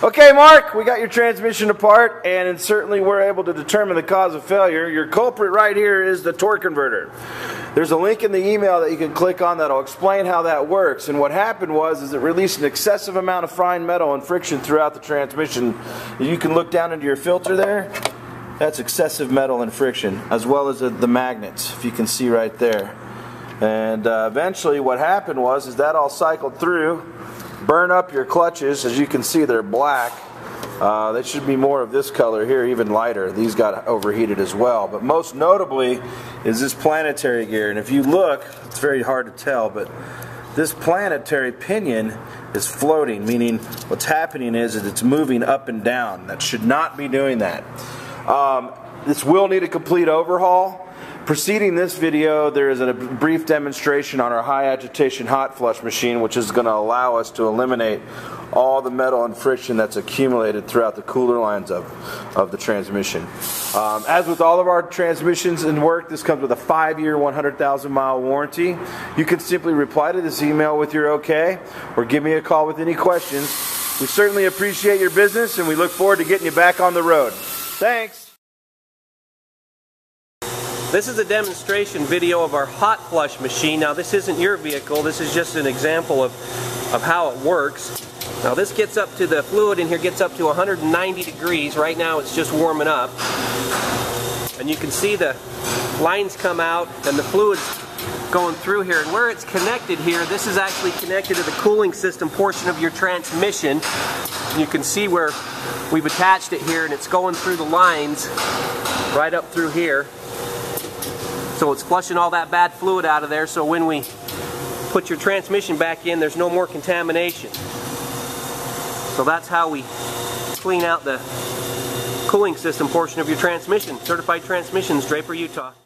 Okay, Mark, we got your transmission apart, and certainly we're able to determine the cause of failure. Your culprit right here is the torque converter. There's a link in the email that you can click on that'll explain how that works. And what happened is it released an excessive amount of fine metal and friction throughout the transmission. You can look down into your filter there. That's excessive metal and friction, as well as the magnets, if you can see right there. And eventually what happened is that all cycled through, burn up your clutches. As you can see, they're black. They should be more of this color here, even lighter. These got overheated as well. But most notably is this planetary gear. And if you look, it's very hard to tell, but this planetary pinion is floating, meaning what's happening is that it's moving up and down. That should not be doing that. This will need a complete overhaul. Preceding this video, there is a brief demonstration on our high agitation hot flush machine, which is going to allow us to eliminate all the metal and friction that's accumulated throughout the cooler lines of the transmission. As with all of our transmissions and work, this comes with a 5-year, 100,000-mile warranty. You can simply reply to this email with your okay, or give me a call with any questions. We certainly appreciate your business, and we look forward to getting you back on the road. Thanks. This is a demonstration video of our hot flush machine. Now this isn't your vehicle, this is just an example of how it works. Now this gets up to, the fluid in here gets up to 190 degrees. Right now it's just warming up. And you can see the lines come out and the fluid's going through here. And where it's connected here, this is actually connected to the cooling system portion of your transmission. And you can see where we've attached it here, and it's going through the lines right up through here. So it's flushing all that bad fluid out of there, so when we put your transmission back in, there's no more contamination. So that's how we clean out the cooling system portion of your transmission. Certified Transmissions, Draper, Utah.